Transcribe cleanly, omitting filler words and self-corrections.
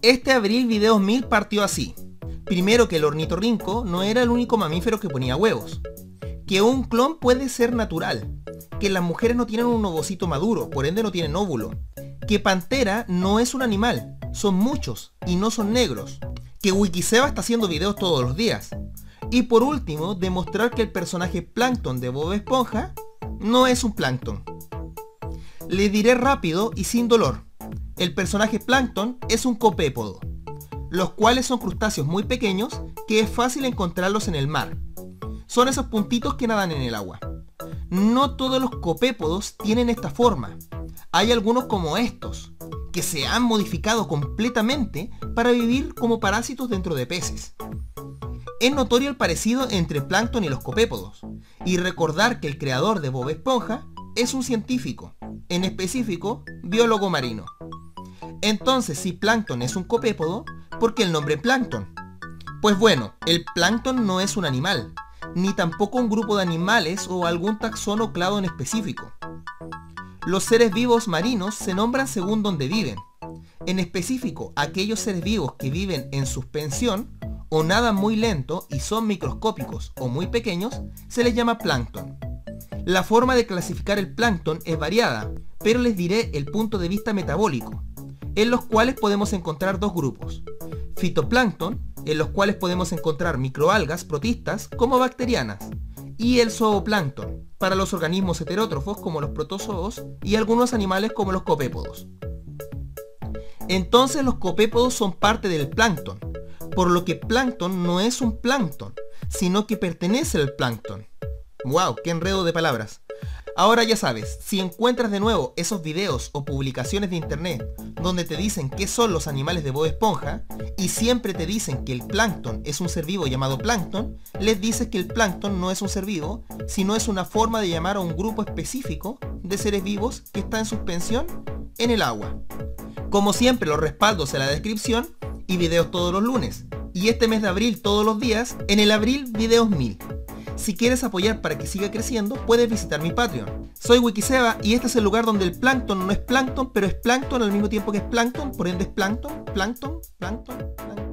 Este abril videos 1000 partió así. Primero, que el ornitorrinco no era el único mamífero que ponía huevos. Que un clon puede ser natural. Que las mujeres no tienen un ovocito maduro, por ende no tienen óvulo. Que Pantera no es un animal, son muchos y no son negros. Que Wikiseba está haciendo videos todos los días. Y por último, demostrar que el personaje Plankton de Bob Esponja no es un plancton. Le diré rápido y sin dolor. El personaje Plankton es un copépodo, los cuales son crustáceos muy pequeños que es fácil encontrarlos en el mar. Son esos puntitos que nadan en el agua. No todos los copépodos tienen esta forma. Hay algunos como estos, que se han modificado completamente para vivir como parásitos dentro de peces. Es notorio el parecido entre Plankton y los copépodos, y recordar que el creador de Bob Esponja es un científico, en específico, biólogo marino. Entonces, si Plankton es un copépodo, ¿por qué el nombre Plankton? Pues bueno, el plancton no es un animal, ni tampoco un grupo de animales o algún taxón o clado en específico. Los seres vivos marinos se nombran según donde viven. En específico, aquellos seres vivos que viven en suspensión o nadan muy lento y son microscópicos o muy pequeños, se les llama plancton. La forma de clasificar el plancton es variada, pero les diré el punto de vista metabólico, en los cuales podemos encontrar dos grupos. Fitoplancton, en los cuales podemos encontrar microalgas protistas como bacterianas, y el zooplancton, para los organismos heterótrofos como los protozoos y algunos animales como los copépodos. Entonces los copépodos son parte del plancton, por lo que plancton no es un plancton, sino que pertenece al plancton. ¡Wow! ¡Qué enredo de palabras! Ahora ya sabes, si encuentras de nuevo esos videos o publicaciones de internet donde te dicen qué son los animales de Bob Esponja y siempre te dicen que el plancton es un ser vivo llamado plancton, les dices que el plancton no es un ser vivo, sino es una forma de llamar a un grupo específico de seres vivos que está en suspensión en el agua. Como siempre, los respaldos en la descripción y videos todos los lunes. Y este mes de abril todos los días en el Abril Videos 1000. Si quieres apoyar para que siga creciendo, puedes visitar mi Patreon. Soy Wikiseba y este es el lugar donde el plancton no es plancton, pero es plancton al mismo tiempo que es plancton, por ende es plancton, plancton, plancton, plancton.